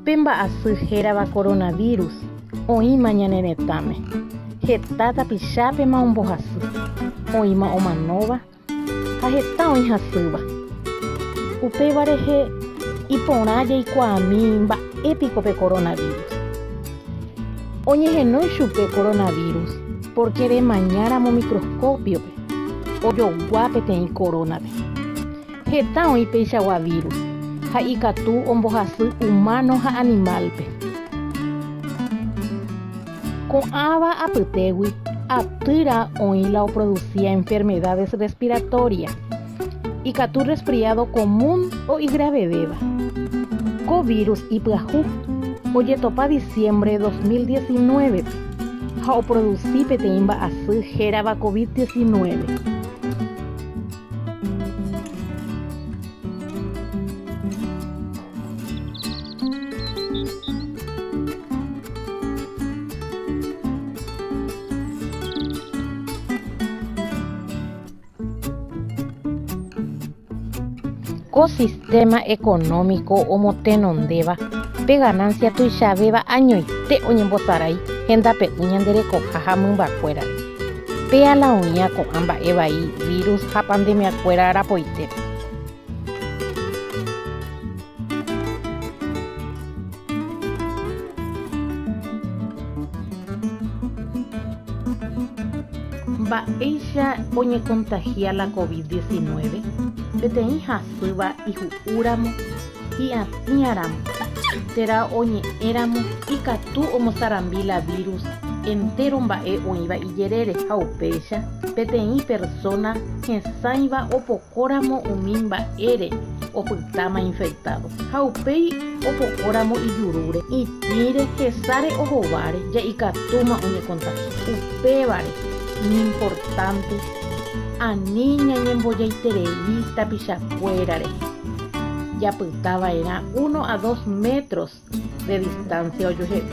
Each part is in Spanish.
Upemba asujérava coronavirus oĩma ñanerëtáme heta tapichápema ombohasy oĩma omanóva ha heta oĩ hasýva upéva rehe iporã jaikuaami mba'épiko pe coronavirus oñehenói chupe coronavirus porque remañáramo microscopiope ojogua peteĩ coronape heta oĩ péichagua virus ha ikatu ombohasy humano ha animalpe. Ko'ãva apytégui atýra oĩla oproducía enfermedades respiratorias, ikatu resfriado común o igravedéva. Ko virus ipyahu ojetopa diciembre 2019 ha oproducí peteĩ mba'asy hérava COVID-19. Ko sistema económico omotenondéva pe ganancia tuichavéva añoite oñembosarái hendape'ũ ñanderekoha ha mymbakuérare pe ala oĩva ko'ã mba'e vai virus ha pandemiakuéra rapoitépe. Mba'éicha oñecontagia la COVID-19 peteĩ hasýva ihu'úramo hi'atĩramo térã oñe'ẽramo ikatu omosarambi la virus entero mba'e oĩva ijerére ha upéicha peteĩ persona hesãiva opokóramo umi mba'ére opytáma infectado ha upéi opokóramo ijurúre itĩre hesáre ohováre ja'ikatúma oñecontagia upévare importante ani ñañembojaiterei tapichakuérare japytava'erã 1 a 2 metros de distancia ojohe'ỹ.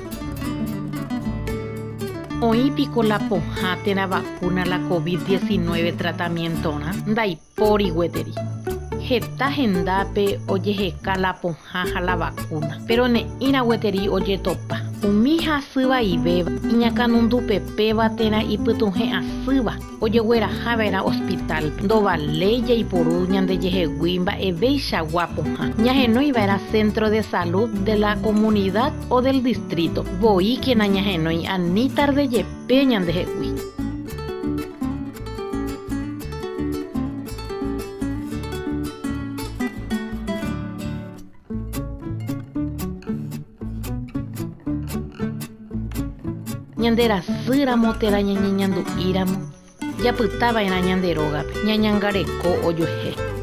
Oĩpiko la pohã térã vacuna la COVID-19 tratamientorã ndaipóri gueteri. Heta hendápe ojeheka la pohã ha la vacuna, pero ne'írã gueteri ojetopa. Umi hasýva ivéva iñakãnundupevéva térã ipytuhẽ asýva ojeguerahava'erã hospital ndovaléi jaiporu ñandejehegui mba'evéichagua pohã ñahenóiva'erã centro de salud de la comunidad o del distrito voíkena ñahenói ani tardejepe ñandehegui. Ñanderasýramo térã ñañeñandu'íramo japytáva'erã ñanderógape ñañangareko ojuehe.